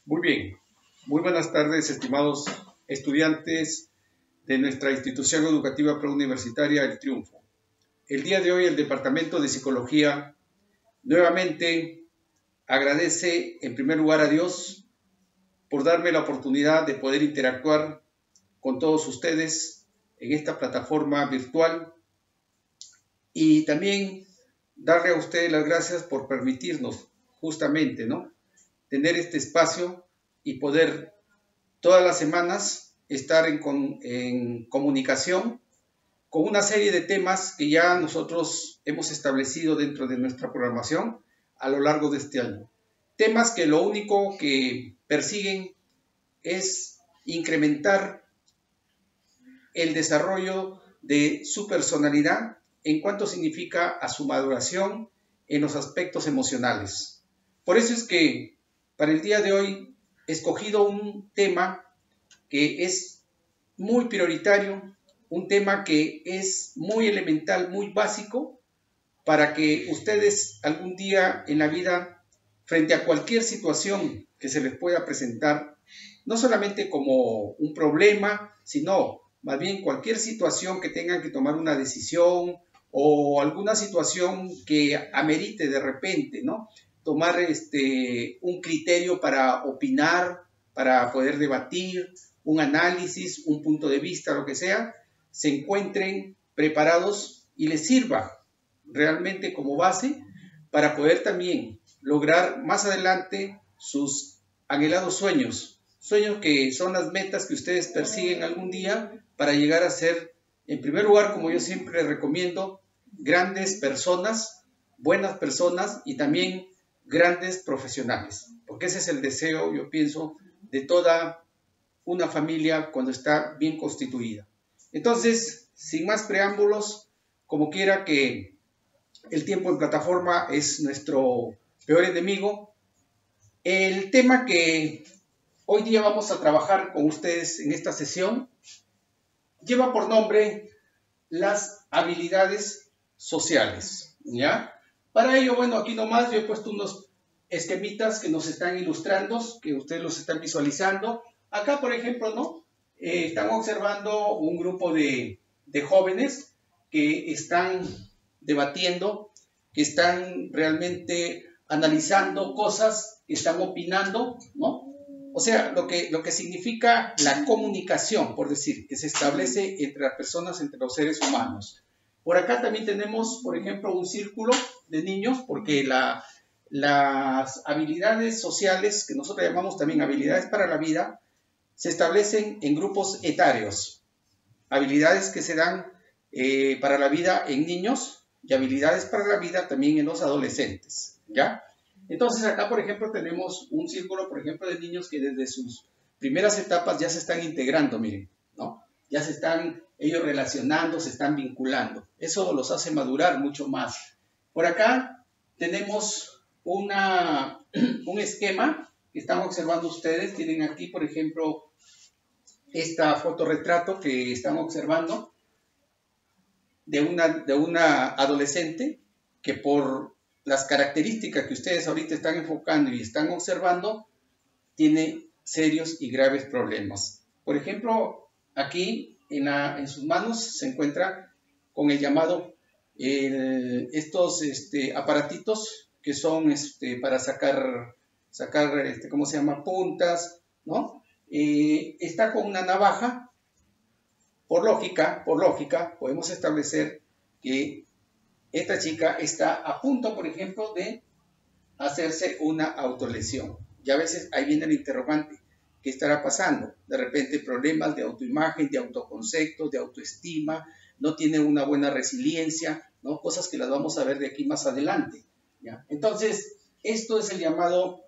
Muy bien, muy buenas tardes, estimados estudiantes de nuestra institución educativa preuniversitaria El Triunfo. El día de hoy el Departamento de Psicología nuevamente agradece en primer lugar a Dios por darme la oportunidad de poder interactuar con todos ustedes en esta plataforma virtual y también darle a ustedes las gracias por permitirnos justamente, tener este espacio y poder todas las semanas estar en comunicación con una serie de temas que ya nosotros hemos establecido dentro de nuestra programación a lo largo de este año. Temas que lo único que persiguen es incrementar el desarrollo de su personalidad en cuanto significa a su maduración en los aspectos emocionales. Por eso es que para el día de hoy he escogido un tema que es muy prioritario, un tema que es muy elemental, muy básico, para que ustedes algún día en la vida, frente a cualquier situación que se les pueda presentar, no solamente como un problema, sino más bien cualquier situación que tengan que tomar una decisión o alguna situación que amerite de repente, tomar un criterio para opinar, para poder debatir, un análisis, un punto de vista, lo que sea, se encuentren preparados y les sirva realmente como base para poder también lograr más adelante sus anhelados sueños que son las metas que ustedes persiguen algún día para llegar a ser, en primer lugar, como yo siempre recomiendo, grandes personas, buenas personas y también grandes profesionales, porque ese es el deseo, yo pienso, de toda una familia cuando está bien constituida. Entonces, sin más preámbulos, como quiera que el tiempo en plataforma es nuestro peor enemigo, el tema que hoy día vamos a trabajar con ustedes en esta sesión lleva por nombre las habilidades sociales, ¿ya? Para ello, bueno, aquí nomás yo he puesto unos esquemitas que nos están ilustrando, que ustedes los están visualizando. Acá, por ejemplo, están observando un grupo de jóvenes que están debatiendo, que están realmente analizando cosas, que están opinando, ¿no? O sea, lo que significa la comunicación, por decir, que se establece entre las personas, entre los seres humanos. Por acá también tenemos, por ejemplo, un círculo de niños, porque las habilidades sociales, que nosotros llamamos también habilidades para la vida, se establecen en grupos etarios. Habilidades que se dan para la vida en niños y habilidades para la vida también en los adolescentes, ¿ya? Entonces acá, por ejemplo, tenemos un círculo, por ejemplo, de niños que desde sus primeras etapas ya se están integrando, miren, ¿no? Ya se están ellos relacionando, se están vinculando. Eso los hace madurar mucho más. Por acá tenemos un esquema que están observando ustedes. Tienen aquí, por ejemplo, esta fotorretrato que están observando de una adolescente que por las características que ustedes ahorita están enfocando y están observando, tiene serios y graves problemas. Por ejemplo, aquí en sus manos se encuentra con el llamado, estos aparatitos que son para sacar ¿cómo se llama? Puntas, ¿no? Está con una navaja. Por lógica, podemos establecer que esta chica está a punto, por ejemplo, de hacerse una autolesión. Y a veces ahí viene el interrogante, ¿qué estará pasando? De repente problemas de autoimagen, de autoconcepto, de autoestima, no tiene una buena resiliencia, ¿no? Cosas que las vamos a ver de aquí más adelante, ¿ya? Entonces, esto es el llamado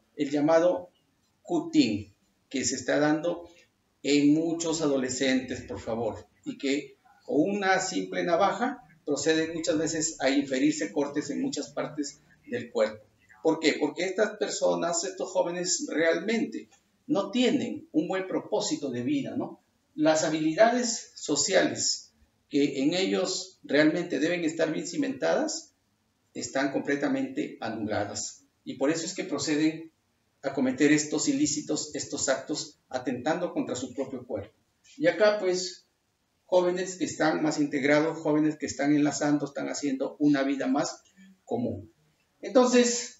cutting, que se está dando en muchos adolescentes, por favor, y que con una simple navaja proceden muchas veces a inferirse cortes en muchas partes del cuerpo. ¿Por qué? Porque estas personas, estos jóvenes realmente no tienen un buen propósito de vida, ¿no? Las habilidades sociales que en ellos realmente deben estar bien cimentadas están completamente anuladas. Y por eso es que proceden a cometer estos ilícitos, estos actos, atentando contra su propio cuerpo. Y acá, pues, jóvenes que están más integrados, jóvenes que están enlazando, están haciendo una vida más común. Entonces,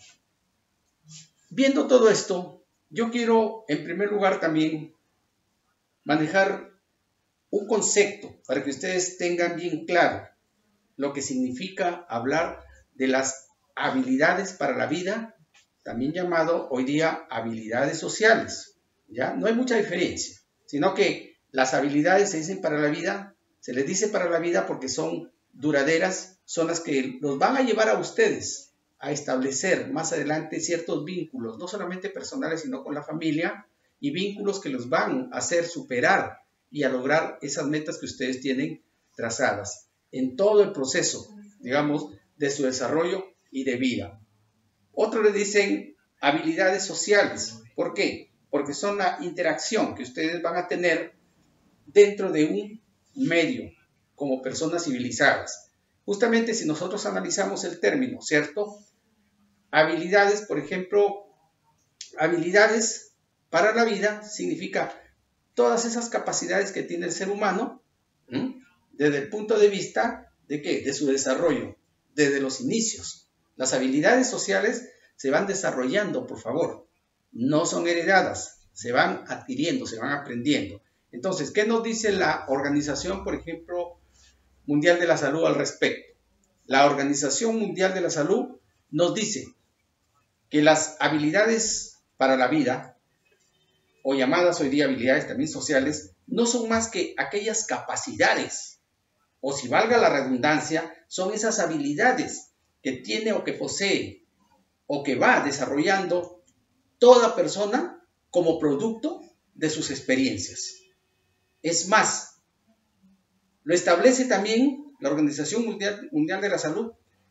viendo todo esto, yo quiero, en primer lugar, también manejar un concepto para que ustedes tengan bien claro lo que significa hablar de las habilidades para la vida, también llamado hoy día habilidades sociales. ¿Ya? No hay mucha diferencia, sino que las habilidades se dicen para la vida, se les dice para la vida porque son duraderas, son las que los van a llevar a ustedes a establecer más adelante ciertos vínculos, no solamente personales, sino con la familia, y vínculos que los van a hacer superar y a lograr esas metas que ustedes tienen trazadas en todo el proceso, digamos, de su desarrollo y de vida. Otros le dicen habilidades sociales. ¿Por qué? Porque son la interacción que ustedes van a tener dentro de un medio como personas civilizadas. Justamente si nosotros analizamos el término, ¿cierto? Habilidades, por ejemplo, habilidades para la vida significa todas esas capacidades que tiene el ser humano, desde el punto de vista de ¿qué? De su desarrollo, desde los inicios. Las habilidades sociales se van desarrollando, por favor, no son heredadas, se van adquiriendo, se van aprendiendo. Entonces, ¿qué nos dice la Organización, por ejemplo, Mundial de la Salud al respecto? La Organización Mundial de la Salud nos dice que las habilidades para la vida, o llamadas hoy día habilidades también sociales, no son más que aquellas capacidades, o si valga la redundancia, son esas habilidades que tiene o que posee o que va desarrollando toda persona como producto de sus experiencias. Es más, lo establece también la Organización Mundial de la Salud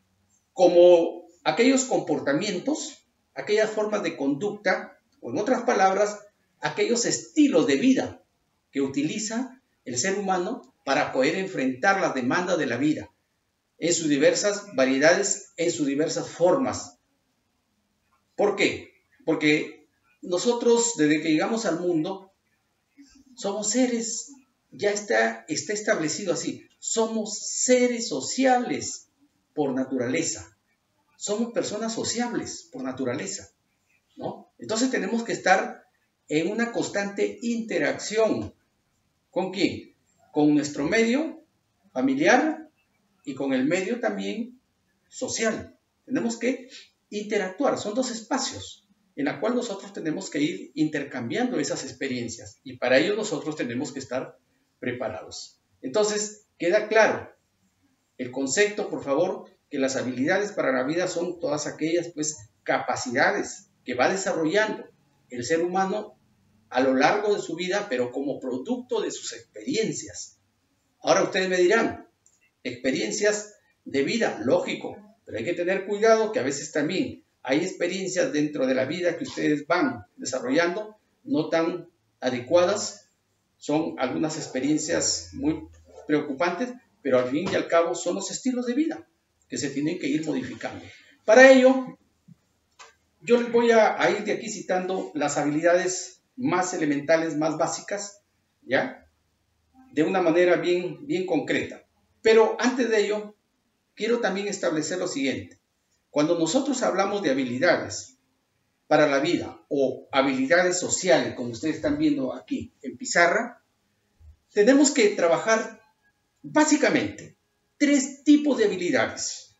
como aquellos comportamientos, aquellas formas de conducta, o en otras palabras, aquellos estilos de vida que utiliza el ser humano para poder enfrentar las demandas de la vida en sus diversas variedades, en sus diversas formas. ¿Por qué? Porque nosotros, desde que llegamos al mundo, somos seres, ya está establecido así, somos seres sociales por naturaleza. Somos personas sociables por naturaleza, ¿no? Entonces tenemos que estar en una constante interacción. ¿Con quién? Con nuestro medio familiar y con el medio también social. Tenemos que interactuar, son dos espacios en los cuales nosotros tenemos que ir intercambiando esas experiencias y para ello nosotros tenemos que estar preparados. Entonces, queda claro el concepto, por favor, que las habilidades para la vida son todas aquellas capacidades que va desarrollando el ser humano a lo largo de su vida, pero como producto de sus experiencias. Ahora ustedes me dirán, experiencias de vida, lógico, pero hay que tener cuidado que a veces también hay experiencias dentro de la vida que ustedes van desarrollando no tan adecuadas, son algunas experiencias muy preocupantes, pero al fin y al cabo son los estilos de vida que se tienen que ir modificando. Para ello, yo les voy a ir de aquí citando las habilidades más elementales, más básicas, ¿ya? De una manera bien concreta. Pero antes de ello, quiero también establecer lo siguiente. Cuando nosotros hablamos de habilidades para la vida o habilidades sociales, como ustedes están viendo aquí en pizarra, tenemos que trabajar básicamente 3 tipos de habilidades.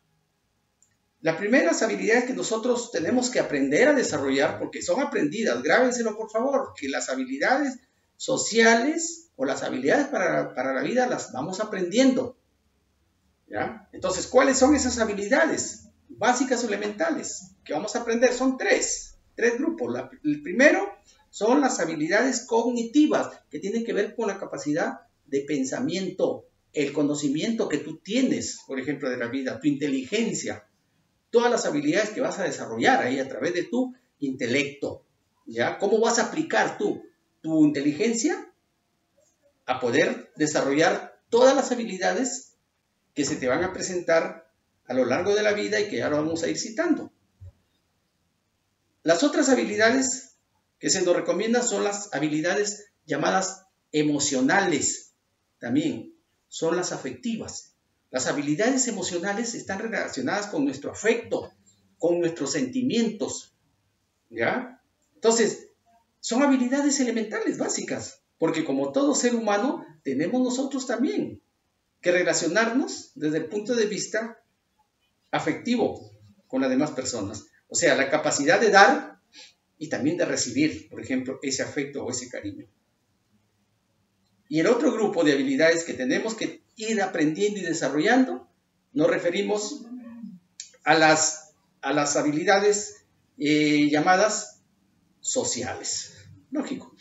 Las primeras habilidades que nosotros tenemos que aprender a desarrollar, porque son aprendidas, grábenselo por favor, que las habilidades sociales o las habilidades para la vida las vamos aprendiendo. ¿Ya? Entonces, ¿cuáles son esas habilidades básicas o elementales que vamos a aprender? Son tres grupos. El primero son las habilidades cognitivas, que tienen que ver con la capacidad de pensamiento, el conocimiento que tú tienes, por ejemplo, de la vida, tu inteligencia, todas las habilidades que vas a desarrollar ahí a través de tu intelecto. ¿Ya? ¿Cómo vas a aplicar tú tu inteligencia a poder desarrollar todas las habilidades que se te van a presentar a lo largo de la vida y que ya lo vamos a ir citando? Las otras habilidades que se nos recomiendan son las habilidades llamadas emocionales, también son las afectivas. Las habilidades emocionales están relacionadas con nuestro afecto, con nuestros sentimientos, ¿ya? Entonces, son habilidades elementales, básicas, porque como todo ser humano, tenemos nosotros también que relacionarnos desde el punto de vista afectivo con las demás personas. O sea, la capacidad de dar y también de recibir, por ejemplo, ese afecto o ese cariño. Y el otro grupo de habilidades que tenemos que ir aprendiendo y desarrollando, nos referimos a las habilidades llamadas sociales. Lógico.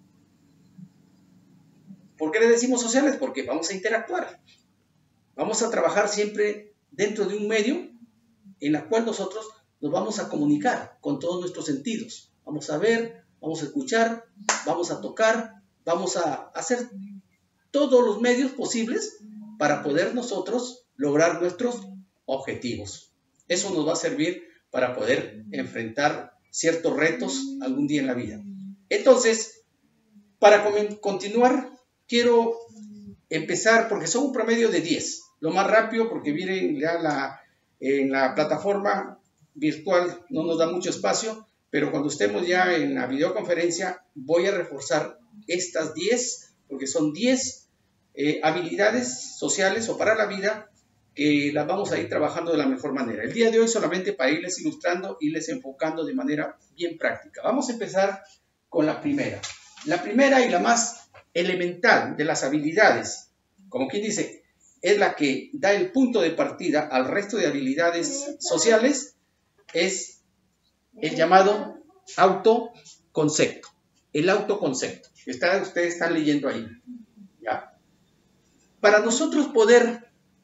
¿Por qué le decimos sociales? Porque vamos a interactuar. Vamos a trabajar siempre dentro de un medio en el cual nosotros nos vamos a comunicar con todos nuestros sentidos. Vamos a ver, vamos a escuchar, vamos a tocar, vamos a hacer todos los medios posibles para poder nosotros lograr nuestros objetivos. Eso nos va a servir para poder enfrentar ciertos retos algún día en la vida. Entonces, para continuar, quiero empezar, porque son un promedio de 10. Lo más rápido, porque miren, ya en la plataforma virtual no nos da mucho espacio, pero cuando estemos ya en la videoconferencia, voy a reforzar estas 10, porque son 10 habilidades sociales o para la vida que las vamos a ir trabajando de la mejor manera. El día de hoy solamente para irles ilustrando, irles enfocando de manera bien práctica. Vamos a empezar con la primera. La primera y la más elemental de las habilidades, como quien dice, es la que da el punto de partida al resto de habilidades sociales, es el llamado autoconcepto. El autoconcepto. Ustedes están leyendo ahí. ¿Ya? Para nosotros poder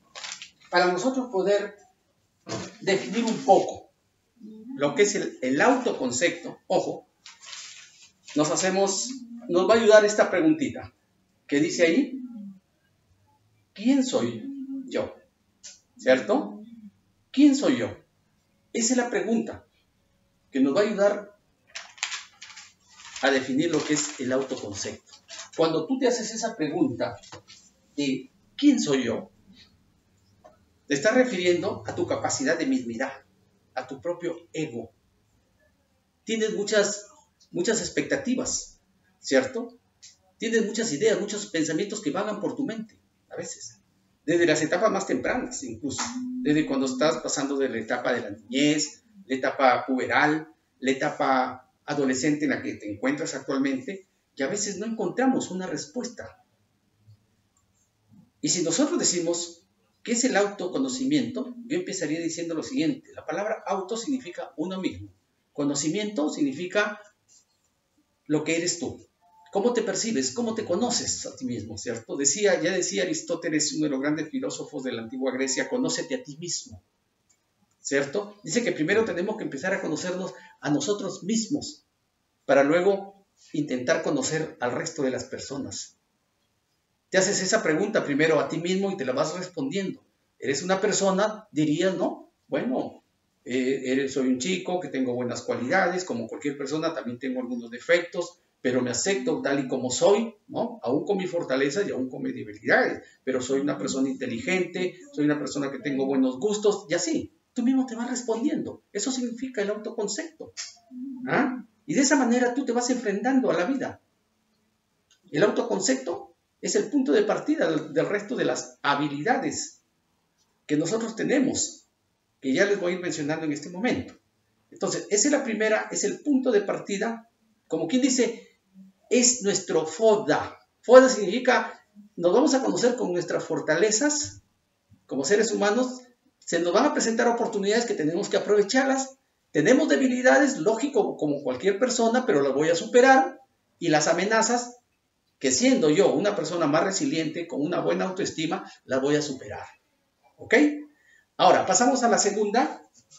definir un poco lo que es el autoconcepto, ojo, nos va a ayudar esta preguntita que dice ahí, ¿quién soy yo? ¿Cierto? ¿Quién soy yo? Esa es la pregunta que nos va a ayudar a definir lo que es el autoconcepto. Cuando tú te haces esa pregunta de ¿quién soy yo? Te estás refiriendo a tu capacidad de mismidad, a tu propio ego. Tienes muchas expectativas, ¿cierto? Tienes muchas ideas, muchos pensamientos que vagan por tu mente, a veces. Desde las etapas más tempranas, incluso. Desde cuando estás pasando de la etapa de la niñez, la etapa puberal, la etapa adolescente en la que te encuentras actualmente, y a veces no encontramos una respuesta. Y si nosotros decimos ¿qué es el autoconocimiento? Yo empezaría diciendo lo siguiente. La palabra auto significa uno mismo. Conocimiento significa lo que eres tú. ¿Cómo te percibes? ¿Cómo te conoces a ti mismo? ¿Cierto? Ya decía Aristóteles, uno de los grandes filósofos de la antigua Grecia, conócete a ti mismo. ¿Cierto? Dice que primero tenemos que empezar a conocernos a nosotros mismos para luego intentar conocer al resto de las personas. Te haces esa pregunta primero a ti mismo y te la vas respondiendo. ¿Eres una persona? Dirías, ¿no? Bueno, soy un chico que tengo buenas cualidades, como cualquier persona, también tengo algunos defectos, pero me acepto tal y como soy, ¿no? Aún con mis fortalezas y aún con mis debilidades, pero soy una persona inteligente, soy una persona que tengo buenos gustos, y así. Tú mismo te vas respondiendo. Eso significa el autoconcepto. ¿Ah? Y de esa manera tú te vas enfrentando a la vida. El autoconcepto es el punto de partida del resto de las habilidades que nosotros tenemos, que ya les voy a ir mencionando en este momento. Entonces, esa es la primera, es el punto de partida, como quien dice, es nuestro FODA. FODA significa, nos vamos a conocer con nuestras fortalezas, como seres humanos, se nos van a presentar oportunidades que tenemos que aprovecharlas. Tenemos debilidades, lógico, como cualquier persona, pero las voy a superar, y las amenazas, que siendo yo una persona más resiliente, con una buena autoestima, la voy a superar. ¿Ok? Ahora, pasamos a la segunda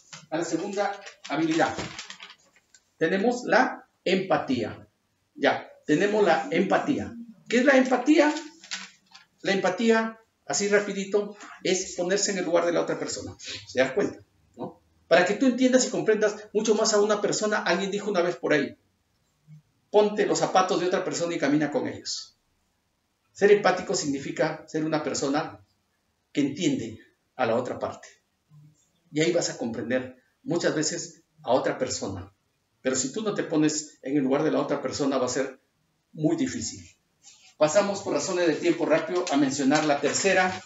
habilidad. Tenemos la empatía. Ya, tenemos la empatía. ¿Qué es la empatía? La empatía, así rapidito, es ponerse en el lugar de la otra persona. ¿Se das cuenta? ¿No? Para que tú entiendas y comprendas mucho más a una persona, alguien dijo una vez por ahí, ponte los zapatos de otra persona y camina con ellos. Ser empático significa ser una persona que entiende a la otra parte. Y ahí vas a comprender muchas veces a otra persona. Pero si tú no te pones en el lugar de la otra persona, va a ser muy difícil. Pasamos por razones de tiempo rápido a mencionar la tercera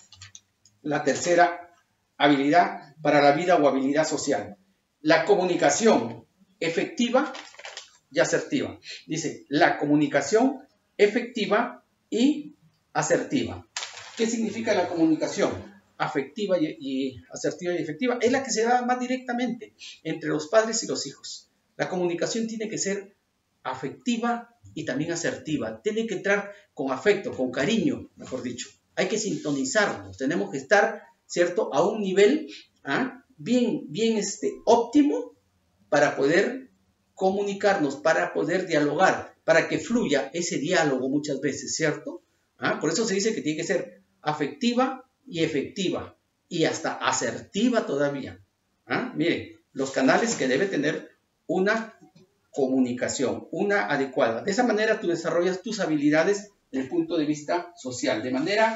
habilidad para la vida o habilidad social. La comunicación efectiva y asertiva. Dice, la comunicación efectiva y asertiva. ¿Qué significa la comunicación afectiva y asertiva y efectiva? Es la que se da más directamente entre los padres y los hijos. La comunicación tiene que ser afectiva y también asertiva. Tiene que entrar con afecto, con cariño, mejor dicho. Hay que sintonizarnos. Tenemos que estar, ¿cierto?, a un nivel bien óptimo para poder comunicarnos, para poder dialogar, para que fluya ese diálogo muchas veces, ¿cierto? Por eso se dice que tiene que ser afectiva y efectiva y hasta asertiva todavía. Miren, los canales que debe tener una comunicación, una adecuada. De esa manera tú desarrollas tus habilidades desde el punto de vista social, de manera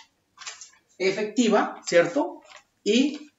efectiva, ¿cierto? Y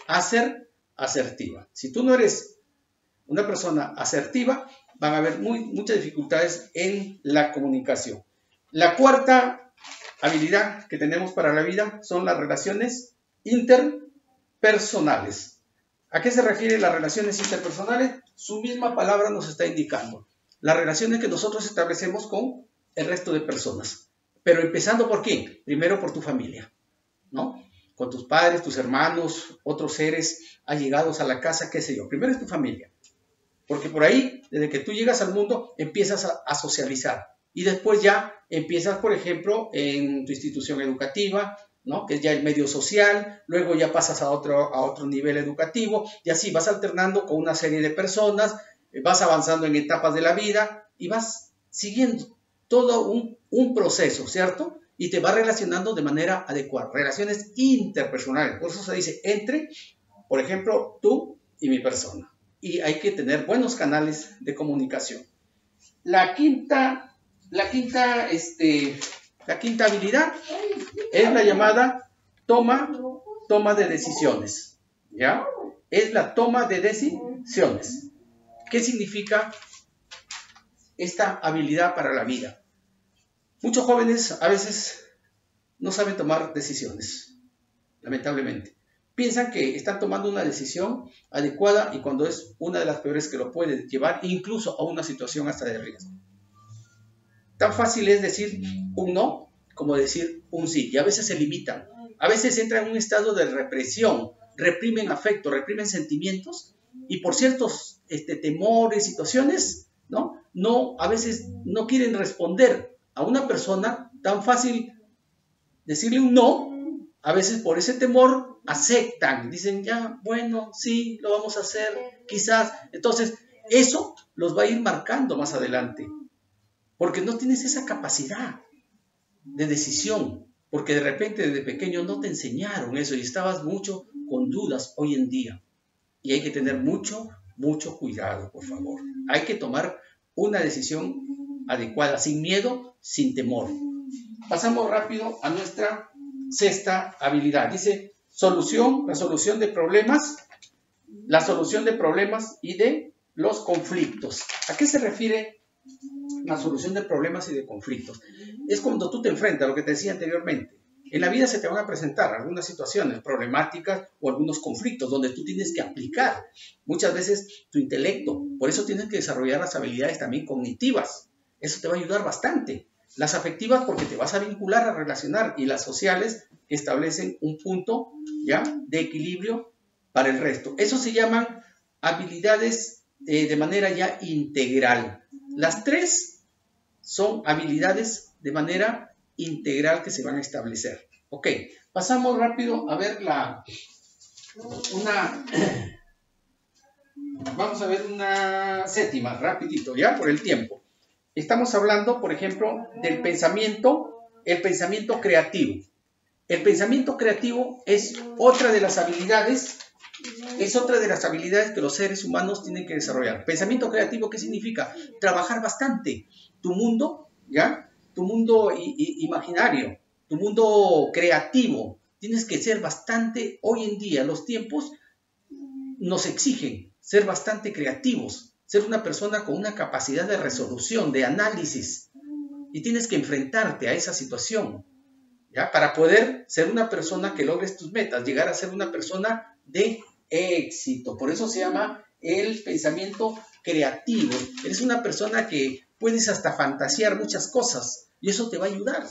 asertiva. Si tú no eres una persona asertiva, van a haber muchas dificultades en la comunicación. La cuarta habilidad que tenemos para la vida son las relaciones interpersonales. ¿A qué se refieren las relaciones interpersonales? Su misma palabra nos está indicando. Las relaciones que nosotros establecemos con el resto de personas. Pero empezando ¿por qué? Primero por tu familia, ¿no? Con tus padres, tus hermanos, otros seres allegados a la casa, qué sé yo. Primero es tu familia. Porque por ahí, desde que tú llegas al mundo, empiezas a socializar. Y después ya empiezas, por ejemplo, en tu institución educativa, ¿no?, que es ya el medio social, luego ya pasas a otro nivel educativo, y así vas alternando con una serie de personas, vas avanzando en etapas de la vida, y vas siguiendo todo un proceso, ¿cierto? Y te vas relacionando de manera adecuada. Relaciones interpersonales, por eso se dice entre, por ejemplo, tú y mi persona. Y hay que tener buenos canales de comunicación. La quinta habilidad es la llamada toma de decisiones, ¿ya? Es la toma de decisiones. ¿Qué significa esta habilidad para la vida? Muchos jóvenes a veces no saben tomar decisiones, lamentablemente. Piensan que están tomando una decisión adecuada y cuando es una de las peores que lo puede llevar incluso a una situación hasta de riesgo. Tan fácil es decir un no como decir un sí, y a veces se limitan. A veces entran en un estado de represión, reprimen afecto, reprimen sentimientos y por ciertos temores, situaciones, a veces no quieren responder a una persona. Tan fácil decirle un no, a veces por ese temor aceptan, dicen ya, bueno, sí, lo vamos a hacer, quizás. Entonces, eso los va a ir marcando más adelante, porque no tienes esa capacidad de decisión, porque de repente desde pequeño no te enseñaron eso y estabas mucho con dudas hoy en día. Y hay que tener mucho cuidado, por favor. Hay que tomar una decisión adecuada, sin miedo, sin temor. Pasamos rápido a nuestra sexta habilidad. Dice la solución de problemas y de los conflictos. ¿A qué se refiere la solución de problemas y de conflictos? Es cuando tú te enfrentas a lo que te decía anteriormente. En la vida se te van a presentar algunas situaciones problemáticas o algunos conflictos donde tú tienes que aplicar muchas veces tu intelecto. Por eso tienes que desarrollar las habilidades también cognitivas. Eso te va a ayudar bastante. Las afectivas porque te vas a vincular, a relacionar, y las sociales que establecen un punto ya de equilibrio para el resto. Eso se llaman habilidades de manera ya integral. Las tres son habilidades de manera integral que se van a establecer. Ok, pasamos rápido a ver vamos a ver una séptima, rapidito, ya por el tiempo. Estamos hablando, por ejemplo, del pensamiento, el pensamiento creativo. El pensamiento creativo es otra de las habilidades Es otra de las habilidades que los seres humanos tienen que desarrollar. Pensamiento creativo, ¿qué significa? Trabajar bastante tu mundo, ¿ya? Tu mundo imaginario, tu mundo creativo. Tienes que ser bastante, hoy en día, los tiempos nos exigen ser bastante creativos, ser una persona con una capacidad de resolución, de análisis. Y tienes que enfrentarte a esa situación, ¿ya? Para poder ser una persona que logres tus metas, llegar a ser una persona de éxito. Por eso se llama el pensamiento creativo. Eres una persona que puedes hasta fantasear muchas cosas y eso te va a ayudar.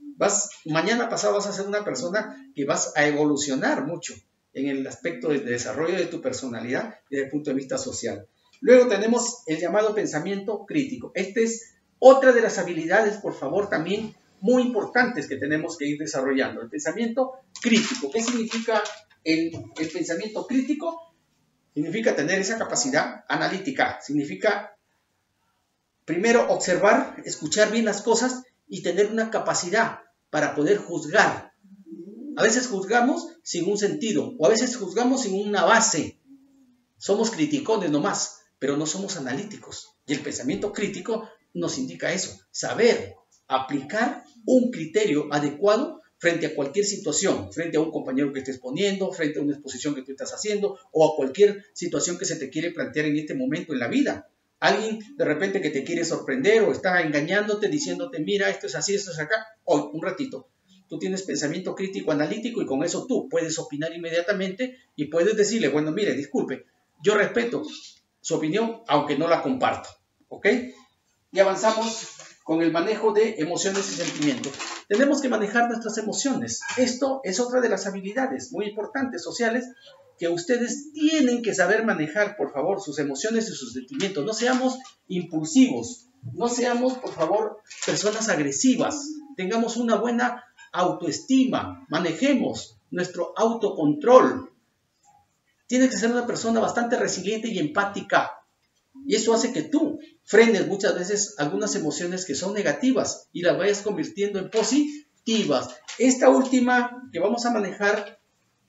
Mañana pasado vas a ser una persona que vas a evolucionar mucho en el aspecto de desarrollo de tu personalidad y desde el punto de vista social. Luego tenemos el llamado pensamiento crítico. Esta es otra de las habilidades, por favor, también muy importantes que tenemos que ir desarrollando. El pensamiento crítico. ¿Qué significa el pensamiento crítico? Significa tener esa capacidad analítica. Significa, primero, observar, escuchar bien las cosas y tener una capacidad para poder juzgar. A veces juzgamos sin un sentido o a veces juzgamos sin una base. Somos criticones nomás, pero no somos analíticos. Y el pensamiento crítico nos indica eso, saber aplicar un criterio adecuado frente a cualquier situación, frente a un compañero que estés poniendo, frente a una exposición que tú estás haciendo o a cualquier situación que se te quiere plantear en este momento en la vida. Alguien de repente que te quiere sorprender o está engañándote, diciéndote, mira, esto es así, esto es acá. Hoy, un ratito, tú tienes pensamiento crítico analítico y con eso tú puedes opinar inmediatamente y puedes decirle, bueno, mire, disculpe, yo respeto su opinión, aunque no la comparto, ¿ok? Y avanzamos con el manejo de emociones y sentimientos. Tenemos que manejar nuestras emociones. Esto es otra de las habilidades muy importantes sociales que ustedes tienen que saber manejar, por favor, sus emociones y sus sentimientos. No seamos impulsivos, no seamos, por favor, personas agresivas. Tengamos una buena autoestima, manejemos nuestro autocontrol. Tienes que ser una persona bastante resiliente y empática. Y eso hace que tú frenes muchas veces algunas emociones que son negativas y las vayas convirtiendo en positivas. Esta última que vamos a manejar,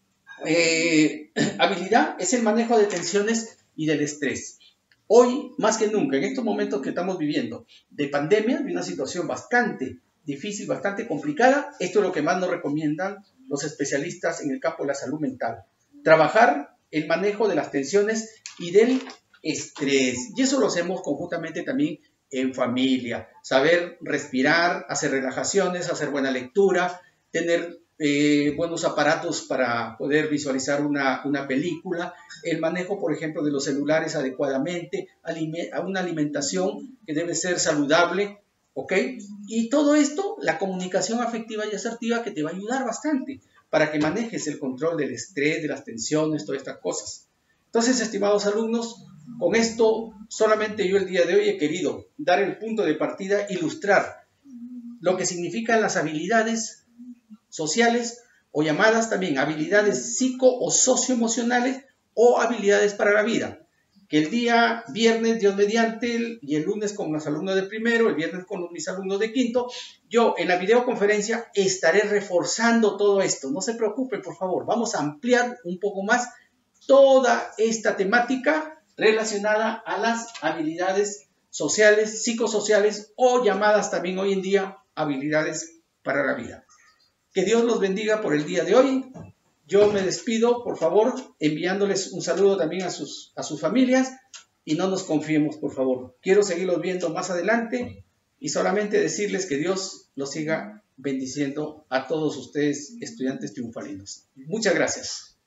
habilidad, es el manejo de tensiones y del estrés. Hoy, más que nunca, en estos momentos que estamos viviendo de pandemia, de una situación bastante difícil, bastante complicada, esto es lo que más nos recomiendan los especialistas en el campo de la salud mental. Trabajar el manejo de las tensiones y del estrés. Y eso lo hacemos conjuntamente también en familia. Saber respirar, hacer relajaciones, hacer buena lectura, tener buenos aparatos para poder visualizar una película, el manejo, por ejemplo, de los celulares adecuadamente, una alimentación que debe ser saludable, ¿ok? Y todo esto, la comunicación afectiva y asertiva que te va a ayudar bastante para que manejes el control del estrés, de las tensiones, todas estas cosas. Entonces, estimados alumnos, con esto solamente yo el día de hoy he querido dar el punto de partida, ilustrar lo que significan las habilidades sociales o llamadas también habilidades psico o socioemocionales o habilidades para la vida. Que el día viernes, Dios mediante, y el lunes con los alumnos de primero, el viernes con mis alumnos de quinto, yo en la videoconferencia estaré reforzando todo esto. No se preocupen, por favor, vamos a ampliar un poco más toda esta temática relacionada a las habilidades sociales, psicosociales o llamadas también hoy en día habilidades para la vida. Que Dios los bendiga por el día de hoy. Yo me despido, por favor, enviándoles un saludo también a sus familias y no nos confiemos, por favor. Quiero seguirlos viendo más adelante y solamente decirles que Dios los siga bendiciendo a todos ustedes, estudiantes triunfalinos. Muchas gracias.